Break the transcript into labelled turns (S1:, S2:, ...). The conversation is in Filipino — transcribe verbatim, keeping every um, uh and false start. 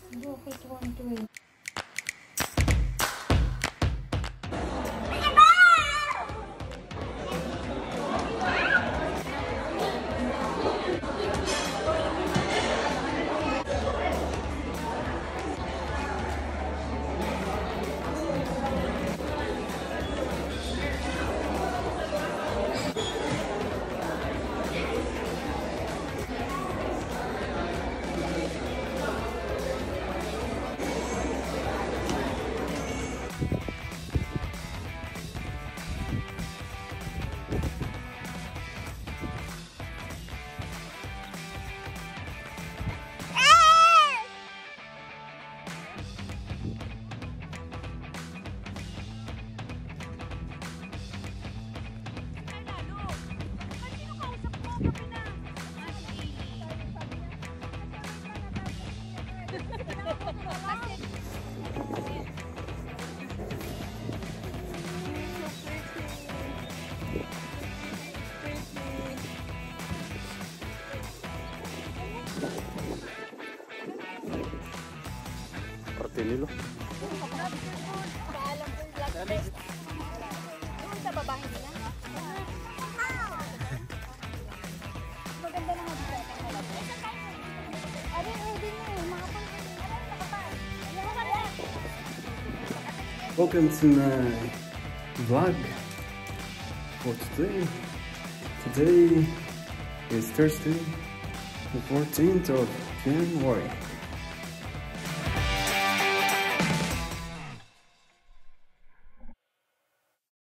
S1: Bakit one twenty?
S2: Nilo.
S1: Paalam po yung black face. Doon sa babae nila. Maganda na nga dito. Ari, ready nyo eh. Mga pang...
S2: Welcome to my vlog for today. Today is Thursday, the fourteenth of January.